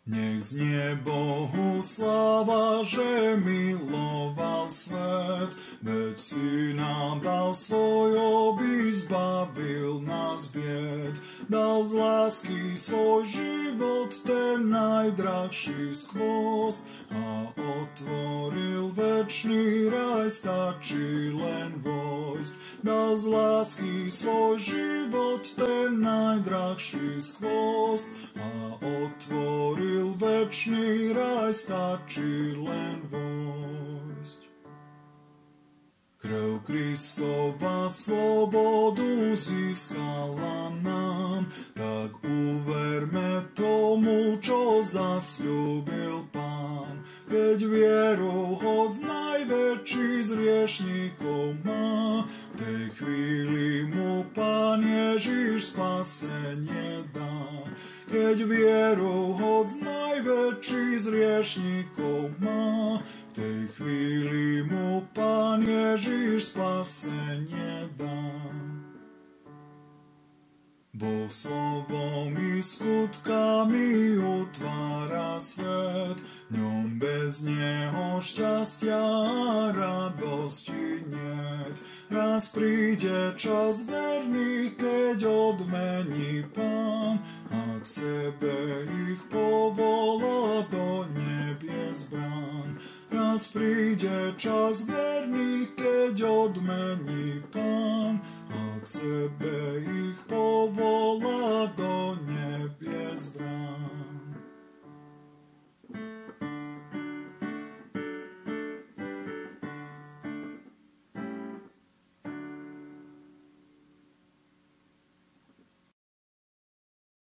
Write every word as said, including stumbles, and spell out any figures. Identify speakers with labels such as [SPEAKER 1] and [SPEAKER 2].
[SPEAKER 1] Nech znie Bohu sláva, že miloval svet, veď si nám dal svoj, aby zbavil nás bied. Dal z lásky svoj život, ten najdrahší skvost, a otvoril večný raj, stačí len vojsť. Dal z lásky svoj život, ten najdrahší skvost, a otvoril večný raj, stačí len vojsť. Krv Kristova slobodu získala nám, tak uverme tomu, čo zasľúbil Pán. Keď vieru hoc najväčší z hriešníkov má, v tej chvíli mu Pán Ježiš spasenie dá. Keď vieru hoc najväčší z hriešníkov má, v tej chvíli mu Pán Ježiš spasenie dá. Boh slovom i skutkami utvára svet, v ňom bez neho šťastia a radosti niet. Raz príde čas verný, keď odmení Pán, a k sebe ich povolá do nebies brán. Raz príde čas verný, keď odmení Pán, a k sebe ich